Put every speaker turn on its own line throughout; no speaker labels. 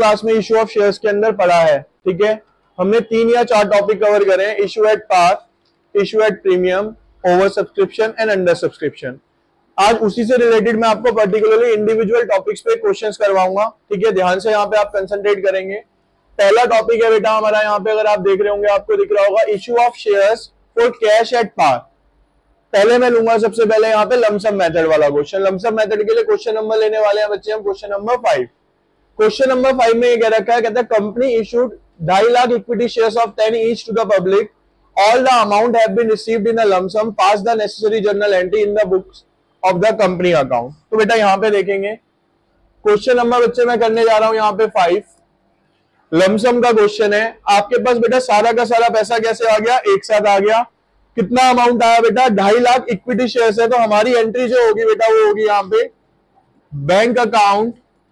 Class में issue of shares के अंदर पढ़ा है, ठीक है। हमने 3 या 4 टॉपिक कवर करे हैं, issue at par, issue at premium, over subscription and under subscription. आज उसी से रिलेटेड मैं आपको पर्टिकुलरली इंडिविजुअल टॉपिक्स पे क्वेश्चंस करवाऊंगा, ठीक है। ध्यान से यहाँ पे आप कंसंट्रेट करेंगे। पहला टॉपिक है बेटा हमारा, यहाँ पे अगर आप देख रहे होंगे आपको दिख रहा होगा issue of shares for cash at par. पहले मैं लूंगा सबसे पहले यहाँ पे लमसम मेथड वाला क्वेश्चन। लमसम मेथड के लिए क्वेश्चन नंबर लेने वाले हैं बच्चे हम क्वेश्चन नंबर 5। क्वेश्चन नंबर 5 में ये कह रखा है, कहता है company issued 2.5 lakh equity shares of 10 each to the public, all the amount have been received in a lump sum, pass the necessary journal entry in the books of the company account. तो बेटा यहाँ पे देखेंगे क्वेश्चन नंबर बच्चे मैं करने जा रहा हूं यहाँ पे 5, लमसम का क्वेश्चन है। आपके पास बेटा सारा का सारा पैसा कैसे आ गया, एक साथ आ गया। कितना अमाउंट आया बेटा, 2.5 लाख इक्विटी शेयर्स है। तो हमारी एंट्री जो होगी बेटा वो होगी यहाँ पे bank account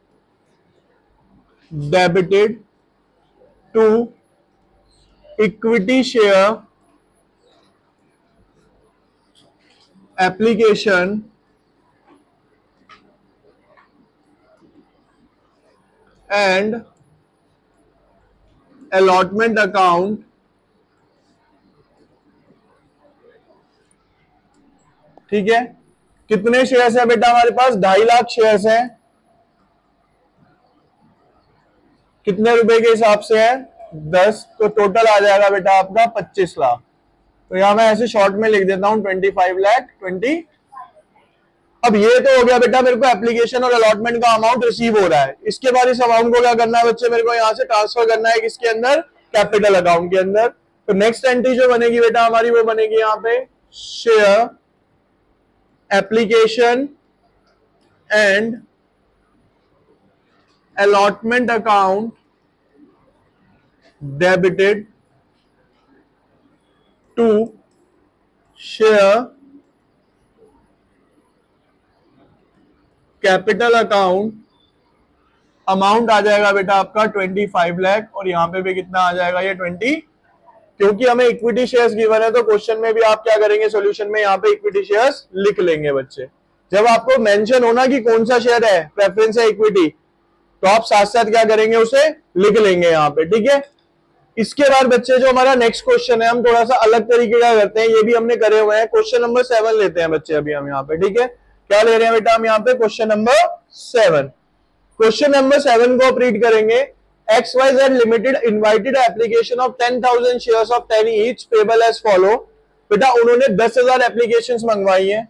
debited to equity share application and allotment account ठीक है। कितने शेयर्स है बेटा हमारे पास, 2.5 लाख शेयर्स हैं। कितने रुपए के हिसाब से है, 10, तो टोटल आ जाएगा बेटा आपका 25 लाख। तो यहां मैं ऐसे शॉर्ट में लिख देता हूं 25 लाख 20। अब ये तो हो गया बेटा मेरे को एप्लीकेशन और अलॉटमेंट का अमाउंट रिसीव हो रहा है। इसके बाद इस अमाउंट को क्या करना है बच्चे, मेरे को यहां से ट्रांसफर करना है किसके अंदर, कैपिटल अकाउंट के अंदर। तो नेक्स्ट एंट्री जो बनेगी बेटा हमारी वो बनेगी यहाँ पे share application and allotment account debited to share capital account. Amount आ जाएगा बेटा आपका 25 लाख और यहां पे भी कितना आ जाएगा ये 20, क्योंकि हमें इक्विटी शेयर्स गिवन है तो क्वेश्चन में भी आप क्या करेंगे, सॉल्यूशन में यहाँ पे इक्विटी शेयर्स लिख लेंगे बच्चे। जब आपको मेंशन होना कि कौन सा शेयर है, प्रेफरेंस है इक्विटी, तो आप साथ साथ क्या करेंगे उसे लिख लेंगे यहाँ पे, ठीक है। इसके बाद बच्चे जो हमारा नेक्स्ट क्वेश्चन है हम थोड़ा सा अलग तरीके का करते हैं, ये भी हमने करे हुए हैं। क्वेश्चन नंबर 7 लेते हैं बच्चे अभी हम यहाँ पे, ठीक है। क्या ले रहे हैं बेटा हम यहाँ पे, क्वेश्चन नंबर 7। क्वेश्चन नंबर 7 को आप रीड करेंगे। XYZ Limited invited application of 10,000 shares of 10 each payable as follow। बेटा उन्होंने 10,000 एप्लीकेशंस मंगवाई हैं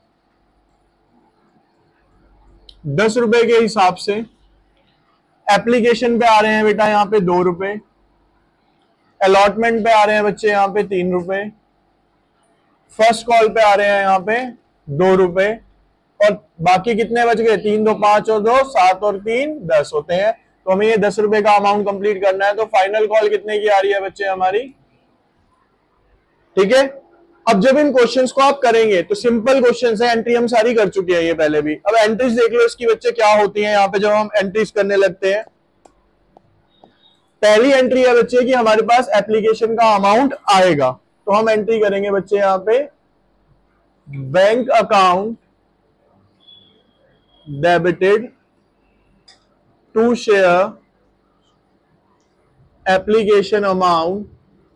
10 रुपए के हिसाब से। एप्लीकेशन पे आ रहे हैं बेटा यहाँ पे 2 रुपए, अलॉटमेंट पे आ रहे हैं बच्चे यहाँ पे 3 रुपए, फर्स्ट कॉल पे आ रहे हैं यहाँ पे 2 रुपए, और बाकी कितने बच गए, 3 2 5 और 2 7 और 3 10 होते हैं। तो हमें ये 10 रुपए का अमाउंट कंप्लीट करना है। तो फाइनल कॉल कितने की आ रही है बच्चे हमारी, ठीक है। अब जब इन क्वेश्चंस को आप करेंगे तो सिंपल क्वेश्चंस है, एंट्री हम सारी कर चुके हैं ये पहले भी। अब एंट्रीज देख लो इसकी बच्चे क्या होती हैं यहाँ पे जब हम एंट्रीज करने लगते हैं। पहली एंट्री है बच्चे कि हमारे पास एप्लीकेशन का अमाउंट आएगा, तो हम एंट्री करेंगे बच्चे यहाँ पे bank account debited to share application amount,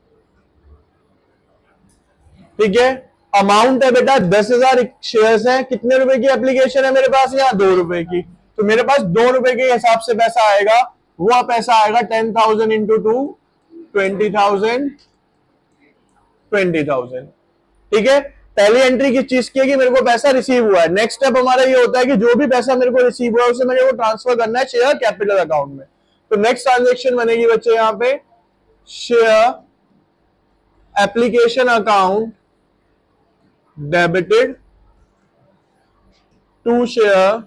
ठीक है। अमाउंट है बेटा 10,000 शेयर्स हैं। कितने रुपए की एप्लीकेशन है मेरे पास, यहाँ 2 रुपए की, तो मेरे पास 2 रुपए के हिसाब से पैसा आएगा। वो पैसा आएगा 10,000 इंटू 2 20,000 20,000, ठीक है। पहली एंट्री किस चीज की है कि मेरे को पैसा रिसीव हुआ है। नेक्स्ट स्टेप हमारा ये होता है कि जो भी पैसा मेरे को रिसीव हुआ है उसे मेरे को ट्रांसफर करना है शेयर कैपिटल अकाउंट में। तो नेक्स्ट ट्रांजेक्शन बनेगी बच्चे यहाँ पे share application account debited to share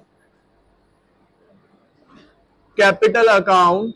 capital account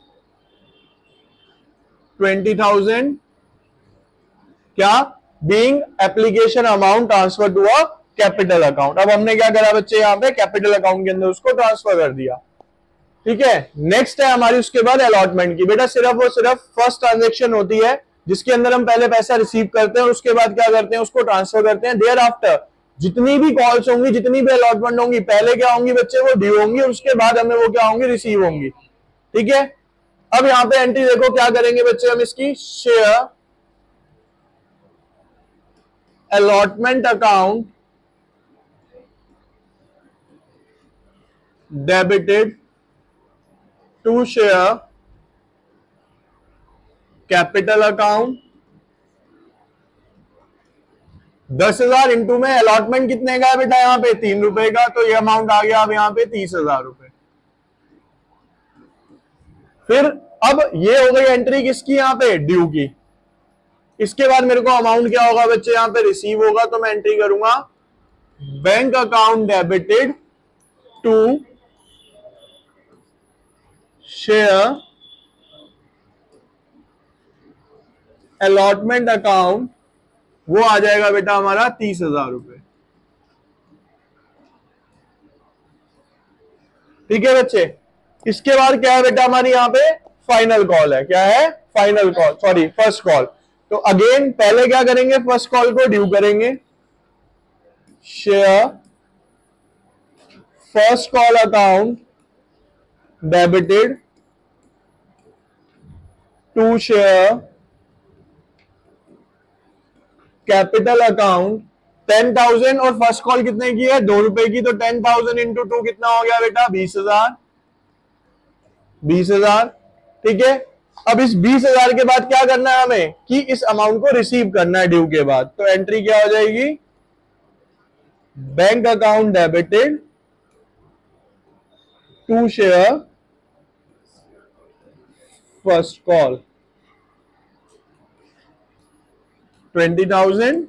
20,000 क्या being application amount transfer to a capital account. अब हमने क्या करा बच्चे यहाँ पे कैपिटल अकाउंट के अंदर उसको ट्रांसफर कर दिया, ठीक है। नेक्स्ट है हमारी उसके बाद अलॉटमेंट की। बेटा सिर्फ और सिर्फ फर्स्ट ट्रांजेक्शन होती है जिसके अंदर हम पहले पैसा रिसीव करते हैं और उसके बाद क्या करते हैं उसको ट्रांसफर करते हैं। देयर आफ्टर जितनी भी कॉल्स होंगी, जितनी भी अलॉटमेंट होंगी, पहले क्या होंगी बच्चे वो ड्यू होंगी और उसके बाद हमें वो क्या होंगी रिसीव होंगी, ठीक है। अब यहां पे एंट्री देखो क्या करेंगे बच्चे हम इसकी, share allotment account debited to share capital account. 10,000 into में अलॉटमेंट कितने का है बेटा, यहां पे 3 रुपए का, तो ये अमाउंट आ गया अब यहां पे 30,000 रुपए। फिर अब ये हो गई एंट्री किसकी, यहां पे ड्यू की। इसके बाद मेरे को अमाउंट क्या होगा बच्चे, यहां पे रिसीव होगा, तो मैं एंट्री करूंगा bank account debited to share allotment account, वो आ जाएगा बेटा हमारा 30,000 रुपए। ठीक है बच्चे। इसके बाद क्या है बेटा हमारी यहां पे फाइनल कॉल है, क्या है, final call, sorry first call. तो अगेन पहले क्या करेंगे, फर्स्ट कॉल को ड्यू करेंगे, share first call account debited to share capital account 10,000, और फर्स्ट कॉल कितने की है, 2 रुपए की, तो 10,000 इंटू 2 कितना हो गया बेटा, 20,000। 20,000, ठीक है। अब इस 20,000 के बाद क्या करना है हमें, कि इस अमाउंट को रिसीव करना है ड्यू के बाद। तो एंट्री क्या हो जाएगी, bank account debited to share first call 20,000,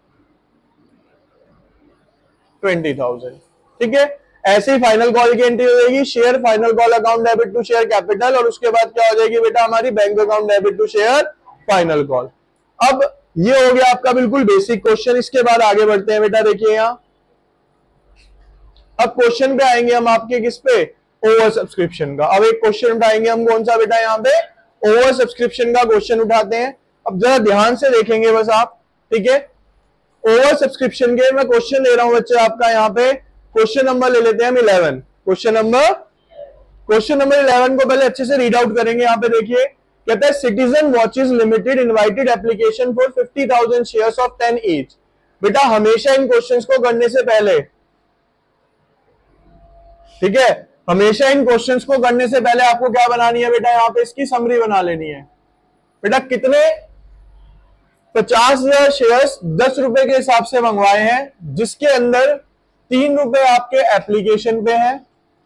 20,000, ठीक है। ऐसे ही फाइनल कॉल की एंट्री हो जाएगी, share final call account debit to share capital, और उसके बाद क्या हो जाएगी बेटा हमारी bank account debit to share final call. अब ये हो गया आपका बिल्कुल बेसिक क्वेश्चन। इसके बाद आगे बढ़ते हैं बेटा, देखिए यहां अब क्वेश्चन पे आएंगे हम आपके किस पे, ओवर सब्सक्रिप्शन का। अब एक क्वेश्चन उठाएंगे हम, कौन सा बेटा, यहाँ पे ओवर सब्सक्रिप्शन का क्वेश्चन उठाते हैं। अब जरा ध्यान से देखेंगे बस आप, ठीक है। ओवर सब्सक्रिप्शन के मैं क्वेश्चन ले रहा हूं बच्चे आपका, यहाँ पे क्वेश्चन नंबर ले लेते हैं हम 11। क्वेश्चन नंबर 11 को पहले अच्छे से रीड आउट करेंगे। यहाँ पे देखिए कहता है, citizen watches limited invited application for 50,000 shares of 10 each. बेटा हमेशा इन क्वेश्चंस को करने से पहले, ठीक है, हमेशा इन क्वेश्चंस को करने से पहले आपको क्या बनानी है बेटा, यहाँ पे इसकी समरी बना लेनी है। बेटा कितने 50,000 शेयर्स 10 रुपए के हिसाब से मंगवाए हैं, जिसके अंदर 3 रुपए आपके एप्लीकेशन पे है,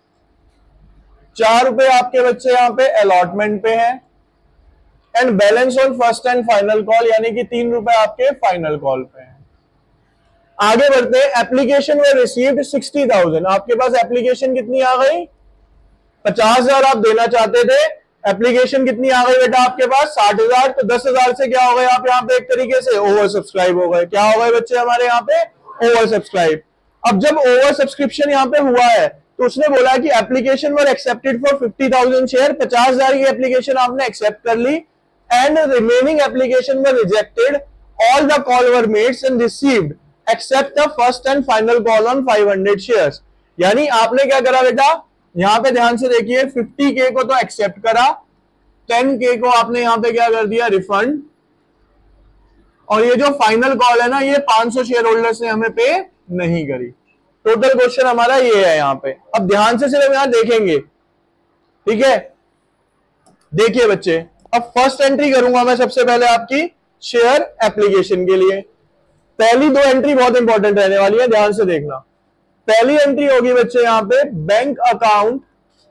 4 रुपए आपके बच्चे यहां पे अलॉटमेंट पे है, and balance on first and final call, यानी कि 3 रुपए आपके फाइनल कॉल पे है। आगे बढ़ते हैं, एप्लीकेशन वे रिसीव्ड 60,000। आपके पास एप्लीकेशन कितनी आ गई, 50,000 आप देना चाहते थे, एप्लीकेशन कितनी आ गई बेटा आपके पास 60,000। तो 10,000 से क्या हो गए आप यहाँ पे एक तरीके से ओवर सब्सक्राइब हो गए। क्या हो गए बच्चे हमारे यहाँ पे, ओवर सब्सक्राइब। अब जब ओवर सब्सक्रिप्शन यहाँ पे हुआ है, तो उसने बोला कि application were accepted for 50,000 share, 50,000 की एप्लीकेशन आपने एक्सेप्ट कर ली, and remaining application were rejected, all the call were made and received except the first and final call on 500 shares. यानी आपने क्या करा बेटा, यहां पे ध्यान से देखिए, 50K को तो एक्सेप्ट करा, 10K को आपने यहां पे क्या कर दिया, रिफंड, और ये जो फाइनल कॉल है ना, ये 500 शेयर होल्डर्स ने हमें पे नहीं करी। टोटल क्वेश्चन हमारा ये है यहाँ पे। अब ध्यान से सिर्फ यहां देखेंगे, ठीक है। देखिए बच्चे, अब फर्स्ट एंट्री करूंगा मैं सबसे पहले आपकी शेयर एप्लीकेशन के लिए। पहली 2 एंट्री बहुत इंपॉर्टेंट रहने वाली है, ध्यान से देखना। पहली एंट्री होगी बच्चे यहां पे, bank account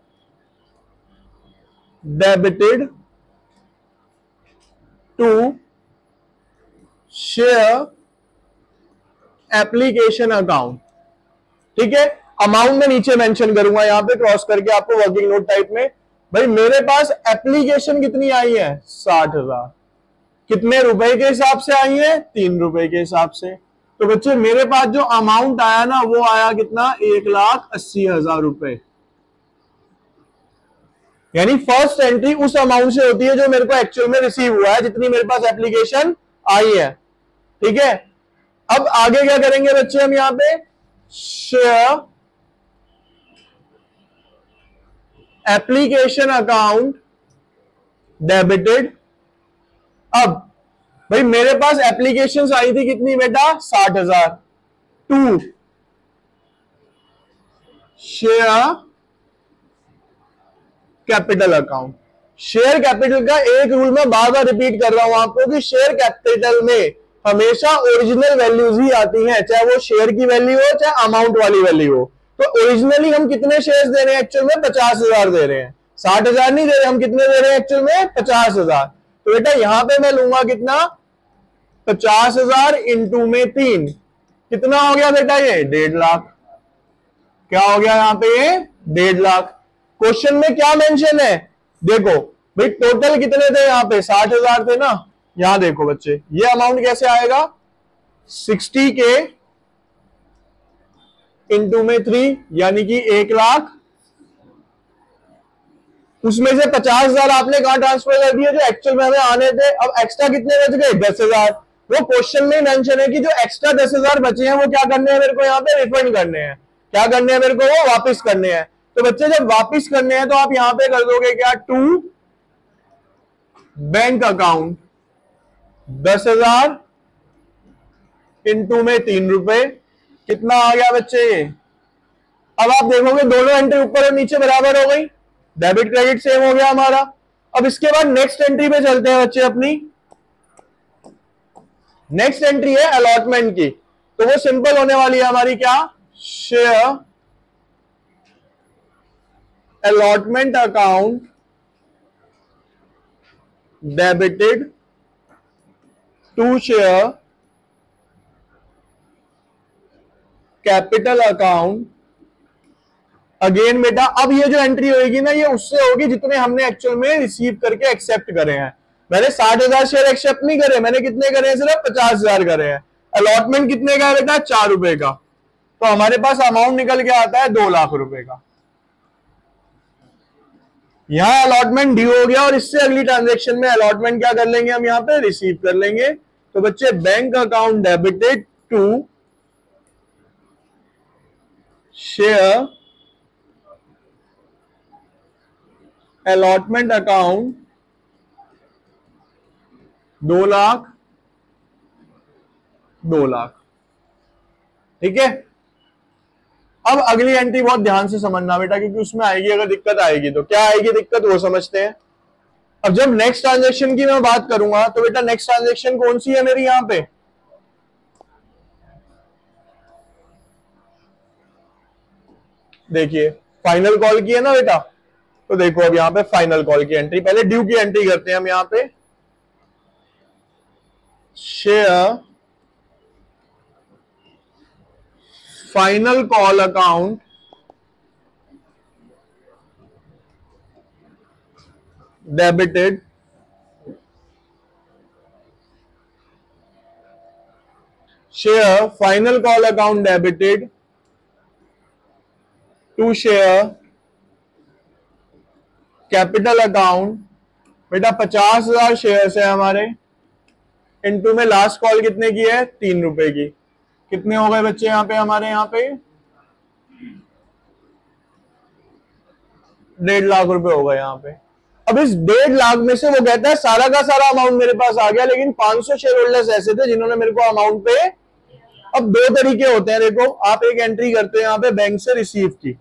debited to share application account, ठीक है। अमाउंट में नीचे मेंशन करूंगा यहां पे क्रॉस करके आपको वर्किंग नोट टाइप में। भाई मेरे पास एप्लीकेशन कितनी आई है, 60,000। कितने रुपए के हिसाब से आई है, 3 रुपए के हिसाब से। तो बच्चे मेरे पास जो अमाउंट आया ना, वो आया कितना, 1,80,000 रुपए। यानी फर्स्ट एंट्री उस अमाउंट से होती है जो मेरे को एक्चुअल में रिसीव हुआ है, जितनी मेरे पास एप्लीकेशन आई है, ठीक है। अब आगे क्या करेंगे बच्चे हम यहां पे, शेयर एप्लीकेशन अकाउंट डेबिटेड। अब भाई मेरे पास एप्लीकेशंस आई थी कितनी बेटा, 60,000। To share capital account. Share capital का एक रूल मैं बार बार रिपीट कर रहा हूं आपको कि शेयर कैपिटल में हमेशा ओरिजिनल वैल्यूज ही आती हैं, चाहे वो शेयर की वैल्यू हो चाहे अमाउंट वाली वैल्यू हो। तो ओरिजिनली हम कितने शेयर्स दे रहे हैं एक्चुअल में, 50,000 दे रहे हैं, 60,000 नहीं दे रहे, हम कितने दे रहे हैं एक्चुअल में, 50,000। तो बेटा यहां पे मैं लूंगा कितना, 50,000 इंटू में 3, कितना हो गया बेटा ये, 1.5 लाख। क्या हो गया यहां पे ये, 1.5 लाख। क्वेश्चन में क्या मेंशन है, देखो भाई टोटल कितने थे यहाँ पे, 60,000 थे ना। यहां देखो बच्चे ये अमाउंट कैसे आएगा, 60 के इंटू में 3 यानी कि 1 लाख। उसमें से 50,000 आपने कहां ट्रांसफर कर दिया, जो एक्चुअल में हमें आने थे। अब एक्स्ट्रा कितने बच गए, 10,000। वो क्वेश्चन में मेंशन है कि जो एक्स्ट्रा 10,000 बचे हैं वो क्या करने हैं मेरे को, यहाँ पे रिफंड करने हैं। क्या करने हैं मेरे को, वो वापिस करने हैं। तो बच्चे जब वापिस करने हैं तो आप यहां पे कर दोगे क्या, टू बैंक अकाउंट 10,000 इंटू में 3 रुपए, कितना आ गया बच्चे ये। अब आप देखोगे दोनों एंट्री ऊपर और नीचे बराबर हो गई, डेबिट क्रेडिट सेम हो गया हमारा। अब इसके बाद नेक्स्ट एंट्री पे चलते हैं बच्चे अपनी। नेक्स्ट एंट्री है अलॉटमेंट की, तो वो सिंपल होने वाली है हमारी, क्या, share allotment account debited to share capital account. Again बेटा अब ये जो एंट्री होगी ना, ये उससे होगी जितने हमने एक्चुअल में रिसीव करके एक्सेप्ट करे हैं। मैंने 60,000 शेयर एक्सेप्ट नहीं करे, मैंने कितने करे हैं, सिर्फ 50,000 करे हैं। अलॉटमेंट कितने का है बेटा, 4 रुपए का। तो हमारे पास अमाउंट निकल के आता है 2 लाख रुपए का। यहां अलॉटमेंट ड्यू हो गया और इससे अगली ट्रांजेक्शन में अलॉटमेंट क्या कर लेंगे हम, यहां पे रिसीव कर लेंगे। तो बच्चे bank account debited to share allotment account 2 lakh 2 lakh. ठीक है। अब अगली एंट्री बहुत ध्यान से समझना बेटा, क्योंकि उसमें आएगी अगर दिक्कत आएगी तो क्या आएगी दिक्कत, वो समझते हैं। अब जब नेक्स्ट ट्रांजेक्शन की मैं बात करूंगा तो बेटा नेक्स्ट ट्रांजेक्शन कौन सी है मेरी, यहां पे देखिए फाइनल कॉल की है ना बेटा। तो देखो अब यहां पे फाइनल कॉल की एंट्री, पहले ड्यू की एंट्री करते हैं हम यहां पे। Share final call account debited share final call account debited to share capital account. बेटा 50,000 शेयर्स है हमारे, इनटू में लास्ट कॉल कितने की है, 3 रुपए की। कितने हो गए बच्चे यहां पे हमारे, यहां पे 1.5 लाख रुपए हो गए यहां पे। अब इस 1.5 लाख में से वो कहता है सारा का सारा अमाउंट मेरे पास आ गया, लेकिन 500 शेयर होल्डर्स ऐसे थे जिन्होंने मेरे को अमाउंट पे। अब 2 तरीके होते हैं, देखो आप एक एंट्री करते हैं यहां पे बैंक से रिसीव की,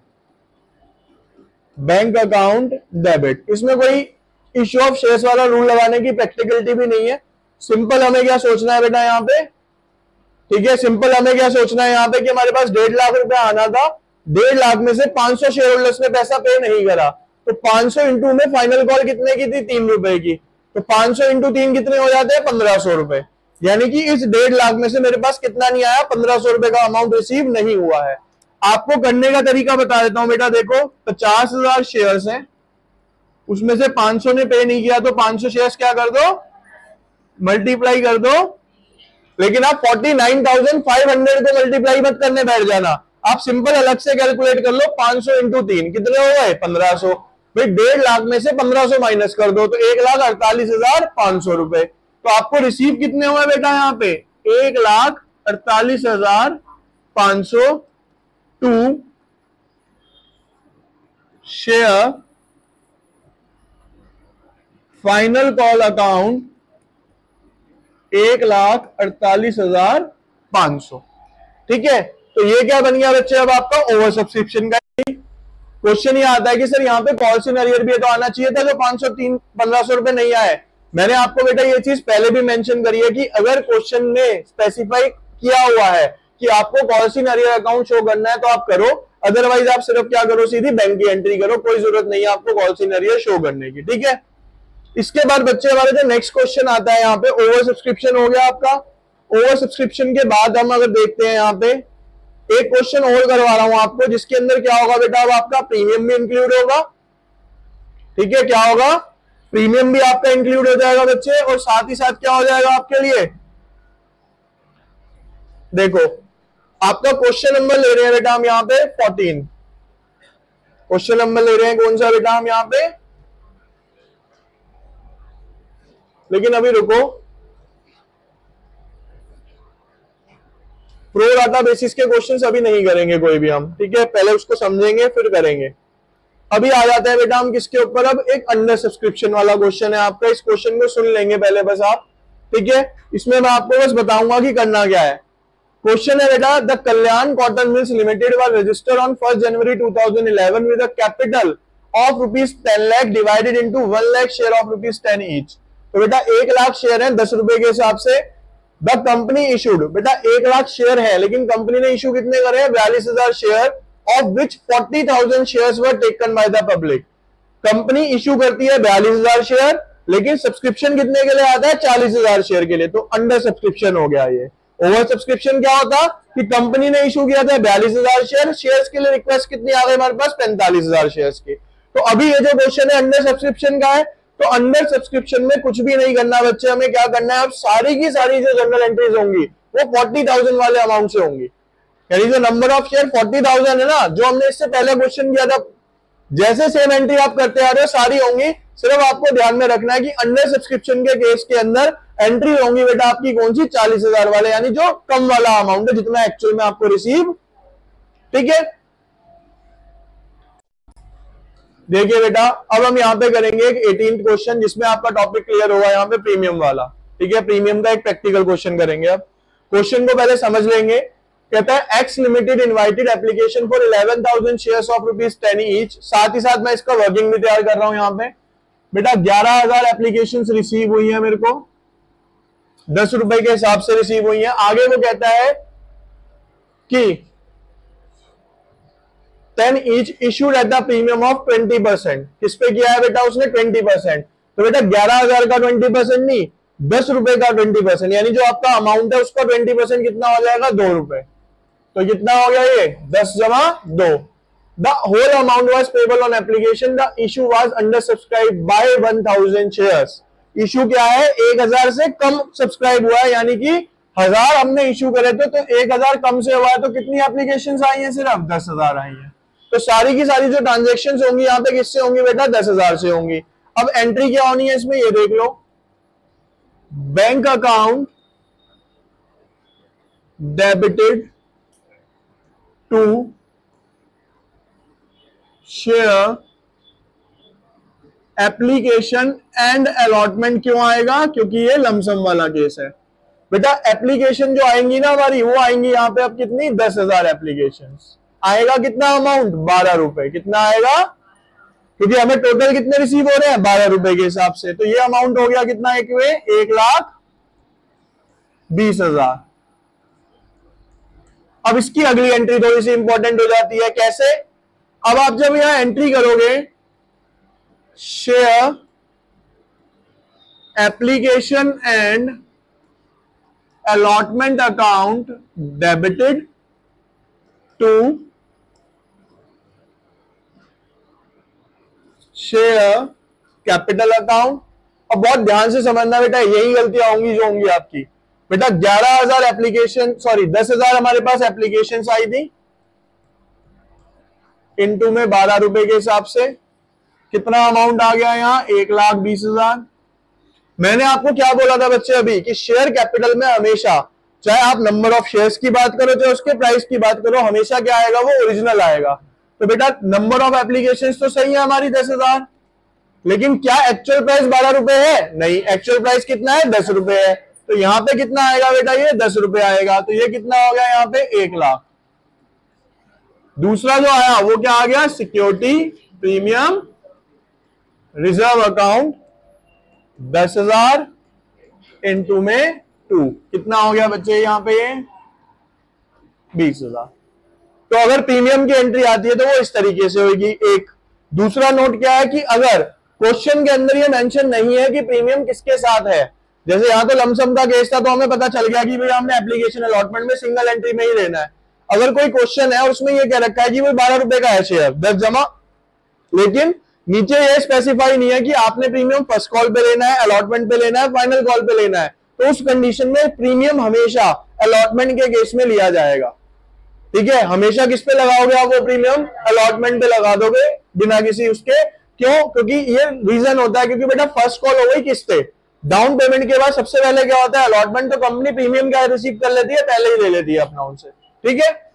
बैंक अकाउंट डेबिट। इसमें कोई इश्यू ऑफ शेयर्स वाला रूल लगाने की प्रैक्टिकलिटी भी नहीं है। सिंपल हमें क्या सोचना है बेटा यहाँ पे, ठीक है, सिंपल हमें क्या सोचना है यहाँ पे कि हमारे पास 1.5 लाख रुपया आना था, 1.5 लाख में से 500 शेयर होल्डर्स ने पैसा पे नहीं करा, तो 500 इंटू में फाइनल कॉल कितने की थी, 3 रुपए की। तो 500 इंटू 3 कितने हो जाते हैं, 1,500 रुपए। यानी कि इस 1.5 लाख में से मेरे पास कितना नहीं आया, 1,500 रुपए का अमाउंट रिसीव नहीं हुआ है। आपको करने का तरीका बता देता हूं बेटा, देखो 50,000 शेयर्स हैं, उसमें से 500 ने पे नहीं किया, तो 500 शेयर्स क्या कर दो, मल्टीप्लाई कर दो। लेकिन आप 49,500 को मल्टीप्लाई मत करने बैठ जाना, आप सिंपल अलग से कैलकुलेट कर लो। 500 इंटू 3 कितने हो गए, 1,500। भाई 1.5 लाख में से 1,500 माइनस कर दो तो 1,48,500 रुपए। तो आपको रिसीव कितने हुए बेटा यहाँ पे, 1,48,500 to share final call account 1,48,500। ठीक है, तो ये क्या बन गया बच्चे अब आपका ओवर सब्सक्रिप्शन का क्वेश्चन ये आता है कि सर यहाँ पे कॉल सिनेरियो भी है तो आना चाहिए था, जो 500-1500 रुपए नहीं आए। मैंने आपको बेटा ये चीज पहले भी मेंशन करी है कि अगर क्वेश्चन में स्पेसिफाई किया हुआ है कि आपको कॉल सिनेरियो अकाउंट शो करना है तो आप करो, अदरवाइज आप सिर्फ क्या करो, सीधी बैंक की एंट्री करो, कोई जरूरत नहीं है आपको कॉल सिनेरियो शो करने की। ठीक है, इसके बाद बच्चे हमारे जो नेक्स्ट क्वेश्चन आता है यहाँ पे ओवर सब्सक्रिप्शन हो गया आपका। ओवर सब्सक्रिप्शन के बाद हम अगर देखते हैं यहाँ पे एक क्वेश्चन और करवा रहा हूं आपको, जिसके अंदर क्या होगा बेटा, अब आपका प्रीमियम भी इंक्लूड होगा। ठीक है, क्या होगा, प्रीमियम भी आपका इंक्लूड हो जाएगा बच्चे, और साथ ही साथ क्या हो जाएगा आपके लिए, देखो आपका क्वेश्चन नंबर ले रहे हैं बेटा हम यहाँ पे 14। क्वेश्चन नंबर ले रहे हैं कौन सा बेटा हम यहाँ पे, लेकिन अभी रुको, प्रो डाटा बेसिस के क्वेश्चंस अभी नहीं करेंगे कोई भी हम। ठीक है, पहले उसको समझेंगे फिर करेंगे। अभी आ जाते हैं बेटा हम किसके ऊपर, अब एक अंडर सब्सक्रिप्शन वाला क्वेश्चन है आपका। इस क्वेश्चन को सुन लेंगे पहले बस आप। ठीक है, इसमें मैं आपको बस बताऊंगा कि करना क्या है। क्वेश्चन है बेटा, the Kalyan cotton mills limited was registered on 1 January 2011 with a capital of ₹10 lakh divided into 1 lakh share of ₹10 each. तो बेटा 1 लाख शेयर है 10 रुपए के हिसाब से। द कंपनी इशूड, बेटा 1 लाख शेयर है लेकिन कंपनी ने इशू कितने करे हैं, 42,000 share, of which 40,000 shares were taken by the public. Company issue करती है 42,000 शेयर, लेकिन सब्सक्रिप्शन कितने के लिए आता है, 40,000 शेयर के लिए। तो अंडर सब्सक्रिप्शन हो गया ये। ओवर सब्सक्रिप्शन क्या होता कि कंपनी ने इशू किया था 42,000 शेयर, शेयर्स के लिए रिक्वेस्ट कितनी आ गई हमारे पास, 45,000 शेयर्स की। तो अभी ये जो क्वेश्चन है अंडर सब्सक्रिप्शन का है, तो अंडर सब्सक्रिप्शन में कुछ भी नहीं करना बच्चे, हमें क्या करना है, अब सारी की सारी जो जनरल एंट्रीज होंगी वो 40,000 वाले अमाउंट से होंगी। यानी जो नंबर ऑफ शेयर 40,000 है ना, जो हमने इससे पहले क्वेश्चन किया था, जैसे सेम एंट्री आप करते आ रहे हो सारी होंगी। सिर्फ आपको ध्यान में रखना है कि अंडर सब्सक्रिप्शन के केस के अंदर एंट्री होंगी बेटा आपकी कौन सी, 40,000 वाले, यानी जो कम वाला अमाउंट है जितना एक्चुअल में आपको रिसीव। ठीक है, देखिए बेटा अब हम यहाँ पे करेंगे एक 18th क्वेश्चन, जिसमें आपका टॉपिक क्लियर होगा यहाँ पे प्रीमियम वाला। ठीक है, प्रीमियम का एक प्रैक्टिकल क्वेश्चन करेंगे। अब क्वेश्चन को पहले समझ लेंगे। कहता है X limited invited application for 11,000 shares of ₹10 each. साथ ही साथ मैं इसका वर्किंग भी तैयार कर रहा हूं यहाँ पे। बेटा 11,000 एप्लीकेशन रिसीव हुई है मेरे को, 10 रुपए के हिसाब से रिसीव हुई है। आगे वो कहता है कि 10 each issued at the premium of 20%। किस पे किया है बेटा उसने, 20%। तो बेटा 11,000 का 20% नहीं, 10 रुपए का 20%, यानी जो आपका अमाउंट है उसका 20% कितना हो जाएगा, 2 रुपए। तो कितना हो गया ये, 10 जमा 2। The whole amount was payable on application, the issue was under subscribe by 1,000 shares. Issue क्या है, 1,000 से कम सब्सक्राइब हुआ है, यानी कि 1,000 हमने इशू करे थे तो 1,000 कम से हुआ है। तो कितनी एप्लीकेशन आई है, सिर्फ 10,000 आई है। तो सारी की सारी जो ट्रांजेक्शन होंगी यहाँ पे किससे होंगी बेटा, 10,000 से होंगी। अब एंट्री क्या होनी है इसमें, ये देख लो, bank account debited to share application and allotment. क्यों आएगा, क्योंकि ये लमसम वाला केस है। बेटा एप्लीकेशन जो आएंगी ना हमारी, वो आएंगी यहाँ पे अब कितनी, 10,000 एप्लीकेशन। आएगा कितना अमाउंट, 12 रुपए। कितना आएगा, क्योंकि हमें टोटल कितने रिसीव हो रहे हैं, 12 रुपए के हिसाब से। तो ये अमाउंट हो गया कितना, 1,20,000। अब इसकी अगली एंट्री थोड़ी सी इंपॉर्टेंट हो जाती है। कैसे, अब आप जब यहां एंट्री करोगे share application and allotment account debited to share capital account. और बहुत ध्यान से समझना बेटा, यही गलतियां होंगी जो होंगी आपकी। बेटा 11,000 एप्लीकेशन, सॉरी 10,000 हमारे पास एप्लीकेशन आई थी, इनटू में 12 रुपए के हिसाब से कितना अमाउंट आ गया यहाँ, 1,20,000। मैंने आपको क्या बोला था बच्चे अभी, कि शेयर कैपिटल में हमेशा, चाहे आप नंबर ऑफ शेयर्स की बात करो चाहे उसके प्राइस की बात करो, हमेशा क्या आएगा, वो ओरिजिनल आएगा। तो बेटा नंबर ऑफ एप्लीकेशंस तो सही है हमारी 10,000, लेकिन क्या एक्चुअल प्राइस 12 रुपए है? नहीं, एक्चुअल प्राइस कितना है? 10 रुपए है। तो यहां पे कितना आएगा बेटा? ये 10 रुपए आएगा। तो ये कितना हो गया यहाँ पे? 1 लाख। दूसरा जो आया वो क्या आ गया? Security premium reserve account 10,000 into में 2, कितना हो गया बच्चे यहाँ पे? ये 20,000। तो अगर प्रीमियम की एंट्री आती है तो वो इस तरीके से होगी। एक दूसरा नोट क्या है कि अगर क्वेश्चन के अंदर ये मेंशन नहीं है कि प्रीमियम किसके साथ है, जैसे यहां तो लमसम का केस था तो हमें पता चल गया कि भाई हमने एप्लीकेशन अलॉटमेंट में सिंगल एंट्री में ही लेना है। अगर कोई क्वेश्चन है और उसमें ये कह रखा है कि भाई 12 रुपए का है शेयर 10 जमा, लेकिन नीचे ये स्पेसिफाई नहीं है कि आपने प्रीमियम फर्स्ट कॉल पे लेना है, अलॉटमेंट पे लेना है, फाइनल कॉल पे लेना है, तो उस कंडीशन में प्रीमियम हमेशा अलॉटमेंट के केस में लिया जाएगा। ठीक है, हमेशा किस पे लगाओगे आप वो प्रीमियम? अलॉटमेंट पे लगा दोगे बिना किसी उसके। क्यों? क्योंकि ये रीजन होता है क्योंकि बेटा फर्स्ट कॉल हो गई किस पे? डाउन पेमेंट के बाद सबसे पहले क्या होता है? अलॉटमेंट। तो कंपनी प्रीमियम क्या रिसीव कर लेती है? पहले ही ले लेती है अपना उनसे। ठीक है,